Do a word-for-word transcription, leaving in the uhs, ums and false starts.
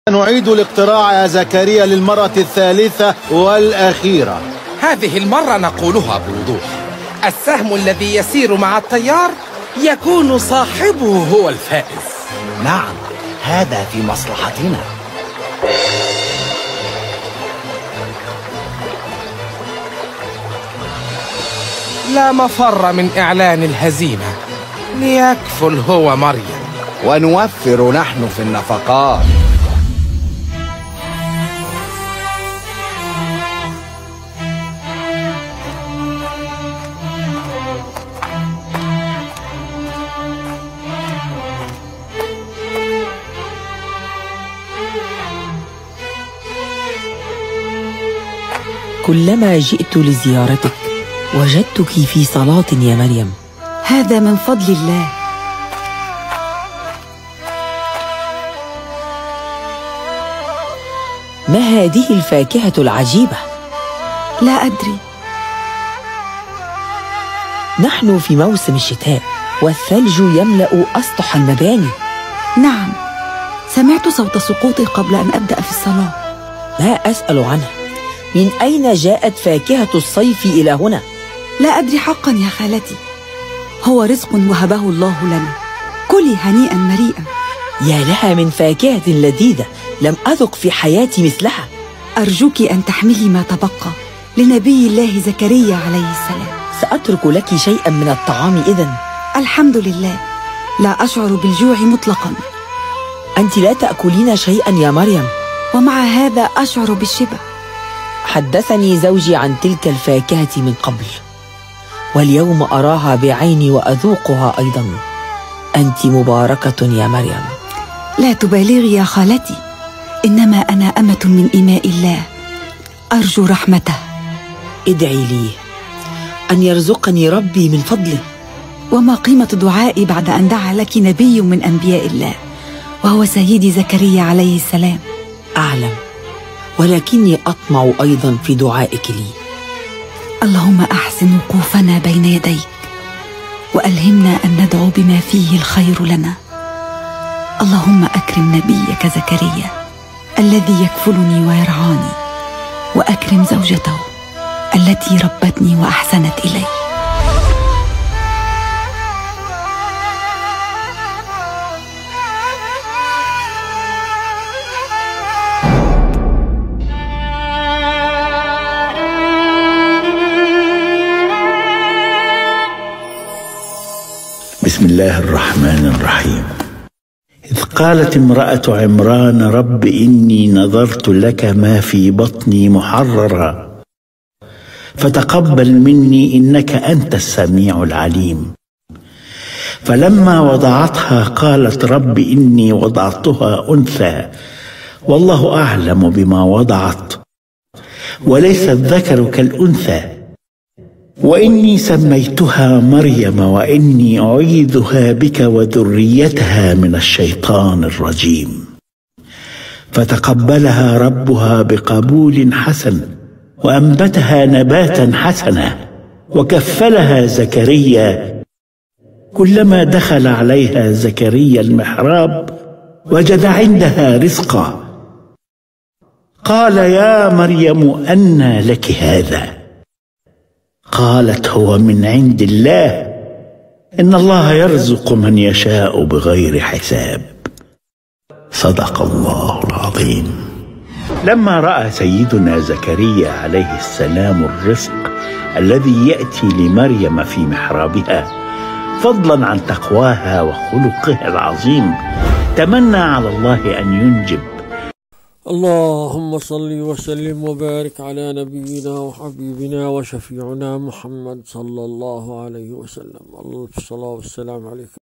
نعيد الاقتراع يا زكريا للمرة الثالثة والأخيرة. هذه المرة نقولها بوضوح: السهم الذي يسير مع التيار يكون صاحبه هو الفائز. نعم، هذا في مصلحتنا. لا مفر من إعلان الهزيمة، ليكفل هو مريم ونوفر نحن في النفقات. كلما جئت لزيارتك وجدتك في صلاة يا مريم. هذا من فضل الله. ما هذه الفاكهة العجيبة؟ لا أدري. نحن في موسم الشتاء والثلج يملأ أسطح المباني. نعم، سمعت صوت سقوطه قبل أن أبدأ في الصلاة. ما أسأل عنها، من أين جاءت فاكهة الصيف إلى هنا؟ لا أدري حقا يا خالتي، هو رزق وهبه الله لنا. كلي هنيئا مريئا. يا لها من فاكهة لذيذة لم أذق في حياتي مثلها. أرجوك أن تحملي ما تبقى لنبي الله زكريا عليه السلام. سأترك لك شيئا من الطعام إذن. الحمد لله، لا أشعر بالجوع مطلقا. أنت لا تأكلين شيئا يا مريم. ومع هذا أشعر بالشبع. حدثني زوجي عن تلك الفاكهة من قبل، واليوم أراها بعيني وأذوقها أيضا. أنت مباركة يا مريم. لا تبالغي يا خالتي، إنما أنا أمة من إماء الله، أرجو رحمته. ادعي لي أن يرزقني ربي من فضله. وما قيمة دعائي بعد أن دعا لك نبي من أنبياء الله وهو سيدي زكريا عليه السلام؟ أعلم، ولكني أطمع أيضا في دعائك لي. اللهم أحسن وقوفنا بين يديك، وألهمنا أن ندعو بما فيه الخير لنا. اللهم أكرم نبيك زكريا الذي يكفلني ويرعاني، وأكرم زوجته التي ربتني وأحسنت إلي. بسم الله الرحمن الرحيم. إذ قالت امرأة عمران رب إني نذرت لك ما في بطني محررا فتقبل مني إنك أنت السميع العليم. فلما وضعتها قالت رب إني وضعتها أنثى والله أعلم بما وضعت وليس الذكر كالأنثى وإني سميتها مريم وإني أعيذها بك وذريتها من الشيطان الرجيم. فتقبلها ربها بقبول حسن وأنبتها نباتا حسنا وكفلها زكريا. كلما دخل عليها زكريا المحراب وجد عندها رزقا. قال يا مريم أنى لك هذا؟ قالت هو من عند الله، إن الله يرزق من يشاء بغير حساب. صدق الله العظيم. لما رأى سيدنا زكريا عليه السلام الرزق الذي يأتي لمريم في محرابها فضلا عن تقواها وخلقها العظيم تمنى على الله أن ينجب. اللهم صل وسلم وبارك على نبينا وحبيبنا وشفيعنا محمد صلى الله عليه وسلم. الصلاة والسلام عليك.